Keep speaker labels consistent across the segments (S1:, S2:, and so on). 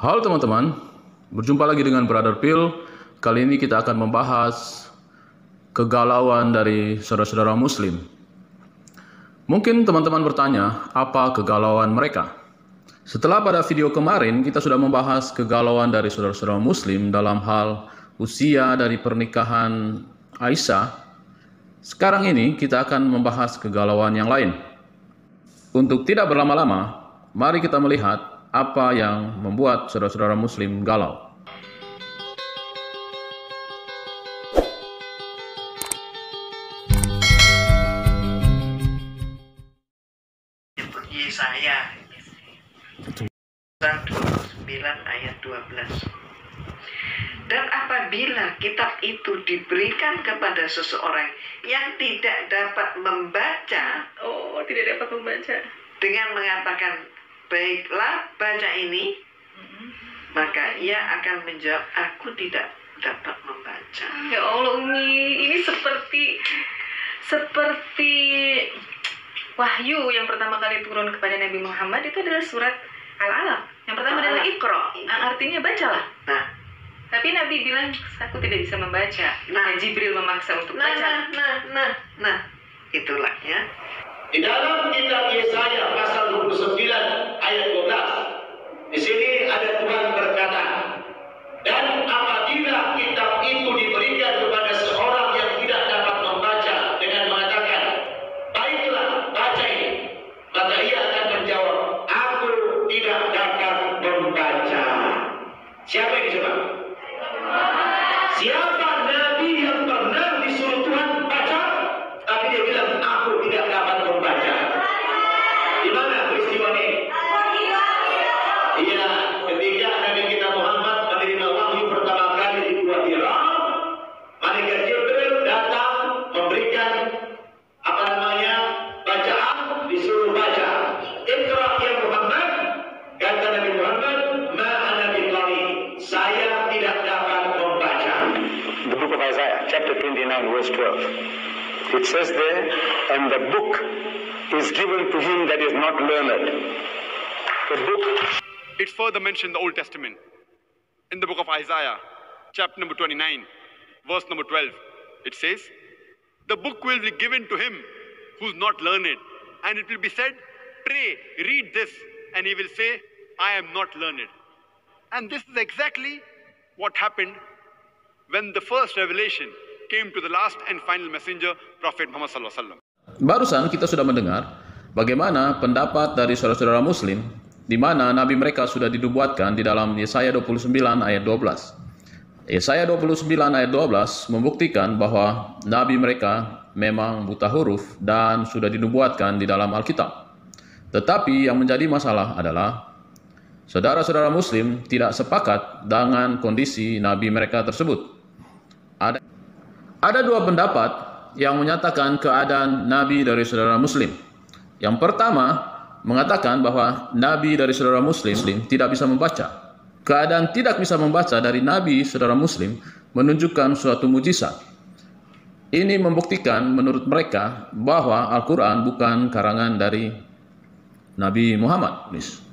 S1: Halo teman-teman, berjumpa lagi dengan Brother Phil. Kali ini kita akan membahas kegalauan dari saudara-saudara muslim. Mungkin teman-teman bertanya, apa kegalauan mereka? Setelah pada video kemarin, kita sudah membahas kegalauan dari saudara-saudara muslim dalam hal usia dari pernikahan Aisyah. Sekarang ini kita akan membahas kegalauan yang lain. Untuk tidak berlama-lama, mari kita melihat apa yang membuat saudara-saudara muslim galau.
S2: Yesaya 29 ayat 12. Dan apabila kitab itu diberikan kepada seseorang yang tidak dapat membaca, dengan mengatakan, baiklah, baca ini, maka ia akan menjawab, aku tidak dapat membaca.
S3: Ya Allah, ini seperti wahyu yang pertama kali turun kepada Nabi Muhammad itu adalah surat Al-Alaq. Yang pertama adalah Iqra, artinya bacalah.
S2: Nah,
S3: tapi Nabi bilang, aku tidak bisa membaca. Nah, Jibril memaksa untuk baca.
S2: Nah, itulah ya.
S4: Di dalam kitab Yesaya pasal 29 ayat 12, di sini ada Tuhan berkata, dan apabila kitab itu diberikan kepada seorang yang tidak dapat membaca dengan mengatakan, baiklah, baca ini, maka ia akan menjawab, aku tidak dapat membaca. Siapa yang disebut? Siapa nabi yang pernah disuruh Tuhan baca, tapi dia bilang, aku tidak dapat membaca? Di mana peristiwa ini? Iya, ketika Nabi kita Muhammad menerima wahyu pertama kali di Gua Hira, malaikat Jibril datang memberikan bacaan, disuruh baca. Iqra ya Muhammad, kata Nabi Muhammad, ma ana biqari, saya tidak dapat membaca.
S5: The book of Isaiah, chapter 29, verse 12. It says there, and the book is given to him that is not learned. The book.
S6: It's further mentioned in the Old Testament, in the book of Isaiah, chapter number 29, verse number 12. It says, the book will be given to him who's not learned, and it will be said, pray, read this, and he will say, I am not learned. And this is exactly what happened when the first revelation came to the last and final messenger, Prophet Muhammad sallallahu alaihi wasallam.
S1: Barusan kita sudah mendengar bagaimana pendapat dari saudara-saudara muslim di mana nabi mereka sudah dinubuatkan di dalam Yesaya 29 ayat 12. Yesaya 29 ayat 12 membuktikan bahwa nabi mereka memang buta huruf dan sudah dinubuatkan di dalam Alkitab. Tetapi yang menjadi masalah adalah saudara-saudara muslim tidak sepakat dengan kondisi nabi mereka tersebut. Ada dua pendapat yang menyatakan keadaan nabi dari saudara muslim. Yang pertama mengatakan bahwa nabi dari saudara muslim tidak bisa membaca. Keadaan tidak bisa membaca dari nabi saudara muslim menunjukkan suatu mujizat. Ini membuktikan menurut mereka bahwa Al-Quran bukan karangan dari Nabi Muhammad.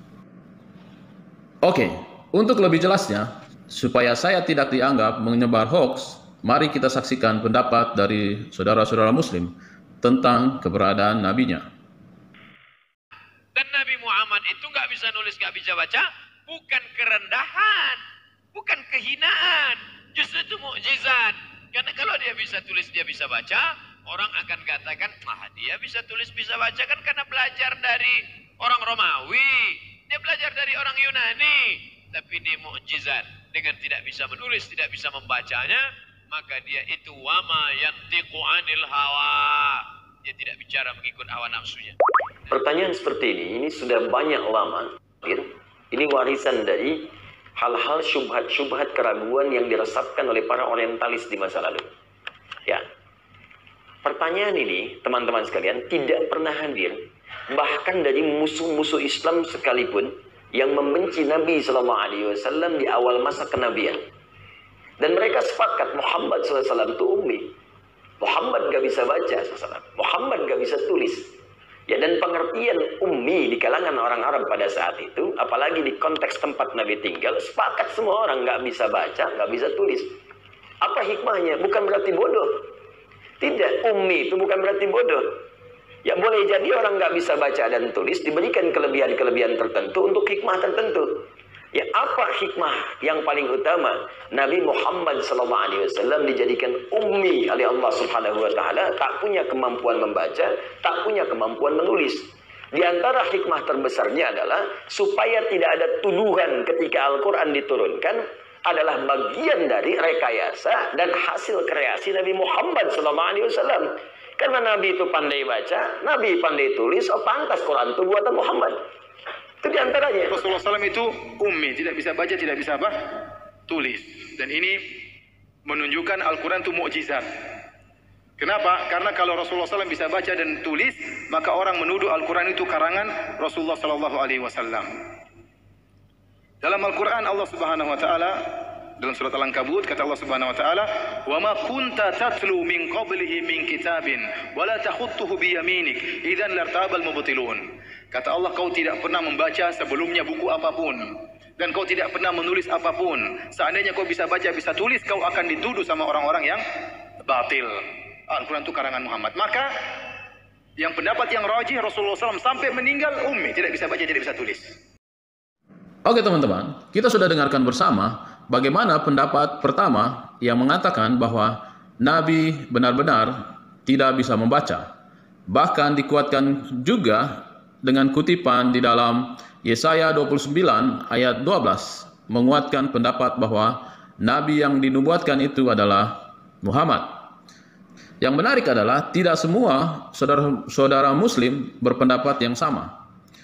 S1: Oke, untuk lebih jelasnya, supaya saya tidak dianggap menyebar hoax, mari kita saksikan pendapat dari saudara-saudara muslim tentang keberadaan nabinya.
S7: Dan Nabi Muhammad itu nggak bisa nulis, nggak bisa baca, bukan kerendahan, bukan kehinaan, justru itu mukjizat. Karena kalau dia bisa tulis, dia bisa baca, orang akan katakan, dia bisa tulis, bisa baca kan karena belajar dari orang Romawi, dia belajar dari orang Yunani, tapi dia mukjizat dengan tidak bisa menulis, tidak bisa membacanya, maka dia itu wama yantiqu anil hawa. Dia tidak bicara mengikut hawa nafsunya.
S8: Pertanyaan seperti ini sudah banyak lama. Ini warisan dari hal-hal syubhat-syubhat keraguan yang diresapkan oleh para orientalis di masa lalu. Ya. Pertanyaan ini, teman-teman sekalian, tidak pernah hadir. Bahkan dari musuh-musuh Islam sekalipun yang membenci Nabi SAW di awal masa kenabian. Dan mereka sepakat Muhammad SAW itu ummi. Muhammad gak bisa baca, Muhammad gak bisa tulis. Ya, dan pengertian ummi di kalangan orang Arab pada saat itu, apalagi di konteks tempat Nabi tinggal, sepakat semua orang nggak bisa baca, nggak bisa tulis. Apa hikmahnya? Bukan berarti bodoh. Tidak, ummi itu bukan berarti bodoh. Ya, boleh jadi orang nggak bisa baca dan tulis diberikan kelebihan-kelebihan tertentu untuk hikmah tertentu. Ya, apa hikmah yang paling utama? Nabi Muhammad SAW dijadikan ummi oleh Allah Subhanahu wa taala, tak punya kemampuan membaca, tak punya kemampuan menulis. Di antara hikmah terbesarnya adalah supaya tidak ada tuduhan ketika Al-Qur'an diturunkan adalah bagian dari rekayasa dan hasil kreasi Nabi Muhammad SAW. Karena Nabi itu pandai baca, Nabi pandai tulis, oh pantas Quran itu buatan Muhammad. Itu diantaranya.
S9: Rasulullah SAW itu ummi, tidak bisa baca, tidak bisa apa? Tulis. Dan ini menunjukkan Al-Quran itu mukjizat. Kenapa? Karena kalau Rasulullah SAW bisa baca dan tulis, maka orang menuduh Al-Quran itu karangan Rasulullah SAW. Dalam Al-Quran Allah Subhanahu Wa Taala dalam surat Al-Ankabut kata Allah Subhanahu Wa Taala, "Wa ma kunta tatlu min qablihi min kitabin, wa la takhutuhu bi yaminik, idzan lartabal mubtilun." Kata Allah, kau tidak pernah membaca sebelumnya buku apapun. Dan kau tidak pernah menulis apapun. Seandainya kau bisa baca, bisa tulis, kau akan dituduh sama orang-orang yang batil. Al-Quran itu karangan Muhammad. Maka, yang pendapat yang rajih Rasulullah SAW sampai meninggal ummi. Tidak bisa baca, tidak bisa tulis.
S1: Oke teman-teman, kita sudah dengarkan bersama bagaimana pendapat pertama yang mengatakan bahwa Nabi benar-benar tidak bisa membaca. Bahkan dikuatkan juga dengan kutipan di dalam Yesaya 29 ayat 12 menguatkan pendapat bahwa Nabi yang dinubuatkan itu adalah Muhammad. Yang menarik adalah tidak semua saudara-saudara Muslim berpendapat yang sama.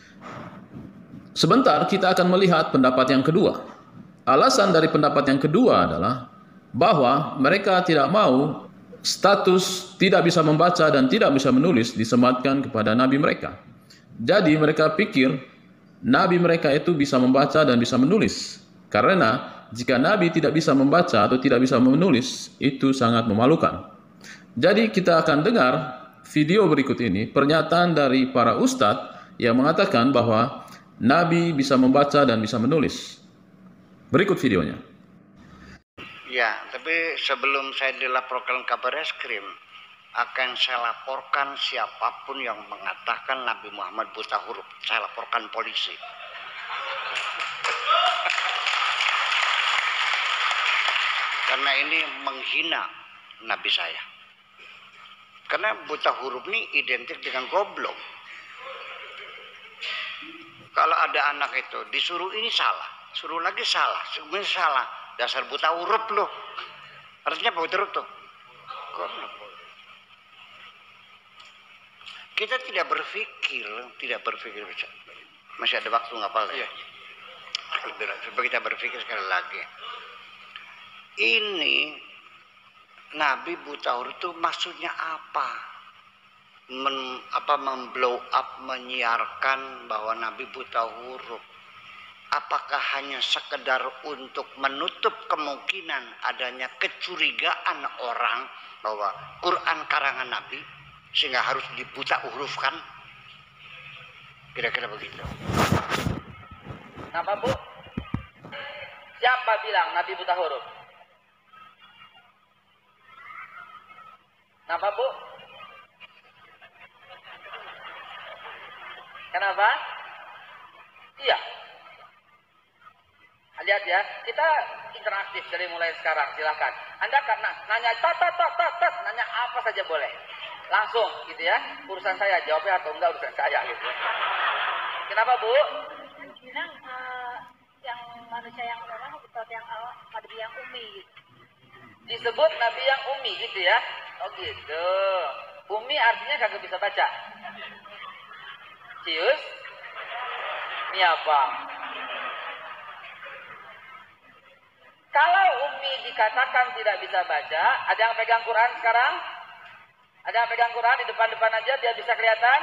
S1: Sebentar kita akan melihat pendapat yang kedua. Alasan dari pendapat yang kedua adalah bahwa mereka tidak mau status tidak bisa membaca dan tidak bisa menulis disematkan kepada Nabi mereka. Jadi mereka pikir Nabi mereka itu bisa membaca dan bisa menulis. Karena jika Nabi tidak bisa membaca atau tidak bisa menulis, itu sangat memalukan. Jadi kita akan dengar video berikut ini, pernyataan dari para ustadz yang mengatakan bahwa Nabi bisa membaca dan bisa menulis. Berikut videonya.
S10: Ya, tapi sebelum saya dilaporkan kabar reskrim, akan saya laporkan siapapun yang mengatakan Nabi Muhammad buta huruf. Saya laporkan polisi. Karena ini menghina Nabi saya. Karena buta huruf ini identik dengan goblok. Kalau ada anak itu disuruh ini salah, suruh lagi salah, sebenarnya salah. Dasar buta huruf loh. Artinya buta huruf tuh. Goblok. Kita tidak berpikir. Masih ada waktu nggak apa-apa? Ya. Coba kita berpikir sekali lagi. Ini Nabi buta huruf itu maksudnya apa? Memblow up, menyiarkan bahwa Nabi buta huruf. Apakah hanya sekedar untuk menutup kemungkinan adanya kecurigaan orang bahwa Quran karangan Nabi sehingga harus dibuta hurufkan? Kira-kira begitu.
S11: Kenapa, Bu? Siapa bilang Nabi buta huruf? Kenapa, Bu? Kenapa? Iya. Lihat ya, kita interaktif dari mulai sekarang, silakan. Anda kan nanya nanya apa saja boleh. Langsung gitu ya, urusan saya, jawabnya atau enggak urusan saya gitu. Kenapa, Bu?
S12: Bilang yang manusia yang lemah disebut yang Nabi yang umi gitu.
S11: Disebut Nabi yang umi gitu ya. Oh gitu. Umi artinya kagak bisa baca. Cius? Ini apa? Kalau umi dikatakan tidak bisa baca, ada yang pegang Quran sekarang? Ada yang pegang Quran di depan-depan aja biar bisa kelihatan?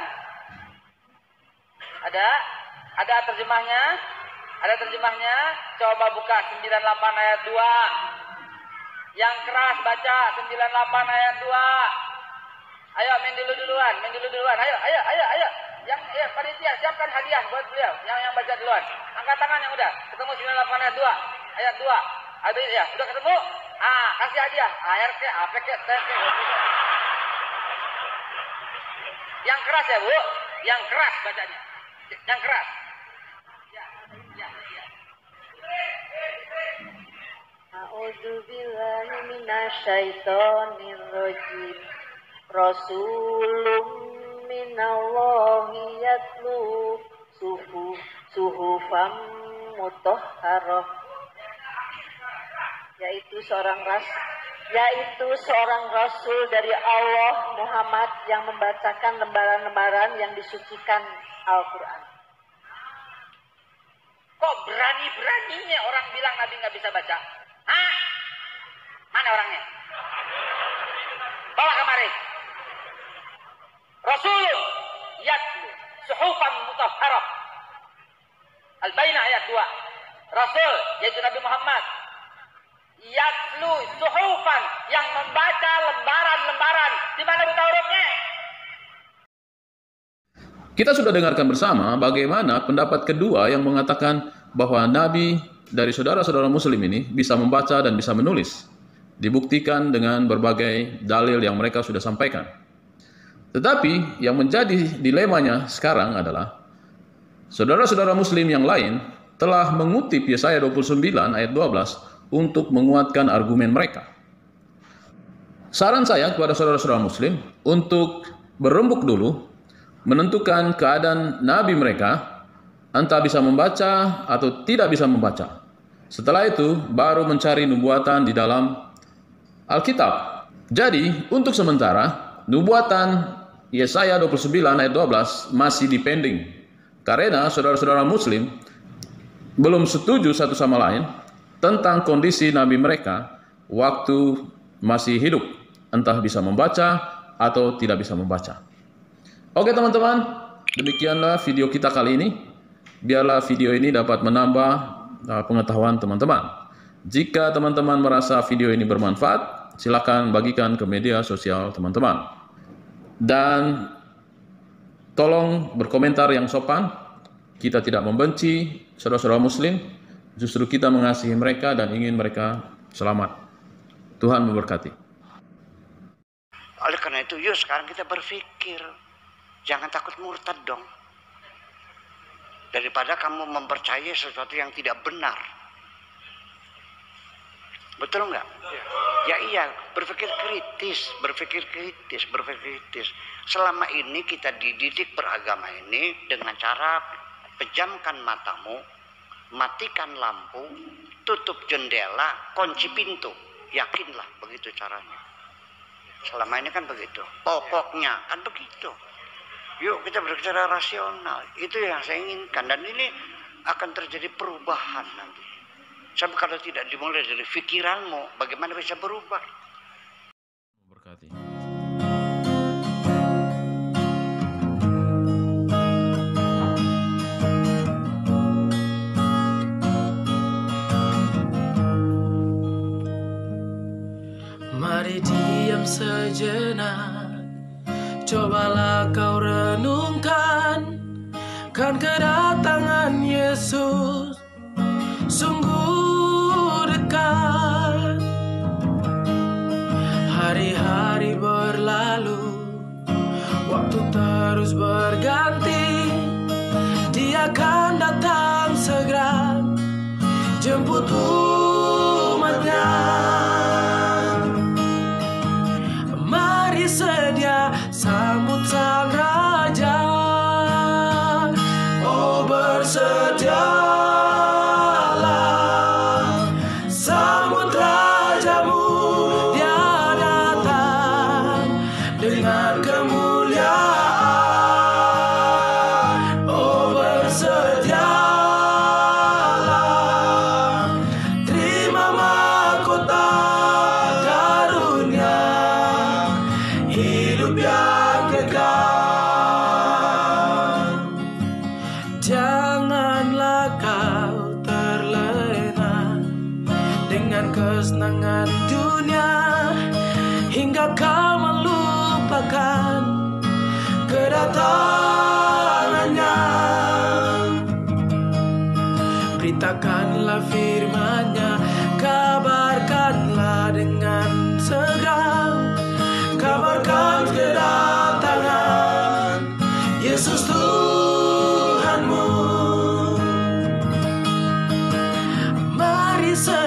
S11: Ada? Ada terjemahnya? Ada terjemahnya? Coba buka 98 ayat 2. Yang keras baca 98 ayat 2. Ayo main dulu duluan. Ayo. Yang panitia siapkan hadiah buat beliau. Yang baca duluan. Angkat tangan yang udah. Ketemu 98 ayat 2. Ayat 2. Habis ya, udah ketemu? Kasih hadiah. ARK, APK, TNK. Yang keras ya, Bu. Yang keras bacanya. Yang keras. Ya.
S13: A'udzubillahi minasyaitonir rajim. Rasulun minallahi yatlu suhufam mutahharah. Yaitu seorang rasul dari Allah Muhammad yang membacakan lembaran-lembaran yang disucikan Al-Quran.
S11: Kok berani-beraninya orang bilang Nabi nggak bisa baca? Hah? Mana orangnya? Bawa kemari. Rasulun yatlu suhufan mutahharah. Al-Bayyinah ayat 2. Rasul yaitu Nabi Muhammad yatlu suhufan yang membaca lembaran-lembaran. Di mana buta hurufnya?
S1: Kita sudah dengarkan bersama bagaimana pendapat kedua yang mengatakan bahwa Nabi dari saudara-saudara Muslim ini bisa membaca dan bisa menulis. Dibuktikan dengan berbagai dalil yang mereka sudah sampaikan. Tetapi yang menjadi dilemanya sekarang adalah saudara-saudara Muslim yang lain telah mengutip Yesaya 29 ayat 12 untuk menguatkan argumen mereka. Saran saya kepada saudara-saudara Muslim untuk berembuk dulu, menentukan keadaan Nabi mereka, entah bisa membaca atau tidak bisa membaca. Setelah itu, baru mencari nubuatan di dalam Alkitab. Jadi, untuk sementara, nubuatan Yesaya 29 ayat 12 masih dipending. Karena saudara-saudara Muslim belum setuju satu sama lain tentang kondisi Nabi mereka waktu masih hidup, entah bisa membaca atau tidak bisa membaca. Oke teman-teman, demikianlah video kita kali ini. Biarlah video ini dapat menambah pengetahuan teman-teman. Jika teman-teman merasa video ini bermanfaat, silakan bagikan ke media sosial teman-teman. Dan tolong berkomentar yang sopan. Kita tidak membenci saudara-saudara Muslim, justru kita mengasihi mereka dan ingin mereka selamat. Tuhan memberkati.
S10: Oleh karena itu, yuk sekarang kita berpikir. Jangan takut murtad dong. Daripada kamu mempercayai sesuatu yang tidak benar. Betul nggak? Ya iya, berpikir kritis. Selama ini kita dididik beragama ini dengan cara pejamkan matamu, matikan lampu, tutup jendela, kunci pintu. Yakinlah begitu caranya. Selama ini kan begitu. Pokoknya kan begitu. Yuk kita berbicara rasional. Itu yang saya inginkan. Dan ini akan terjadi perubahan nanti. Sebab kalau tidak dimulai dari pikiranmu, bagaimana bisa berubah?
S1: Berkati.
S14: Mari diam sejenak, cobalah kau renungkan, kan kedatangan Yesus sungguh dekat. Hari-hari berlalu, waktu terus berganti, Dia akan datang segera jemput umatnya. Mari sedia sambut sang Raja, oh bersedia. Kesenangan dunia hingga kau melupakan kedatangan Beritakanlah firman-Nya, kabarkanlah dengan segera, kabarkan kedatangan Yesus Tuhanmu. Mari